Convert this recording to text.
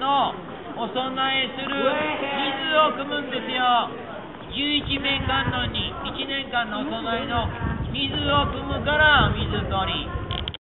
のお供えする水を汲むんですよ。11面観音に1年間のお供えの水を汲むから水取り。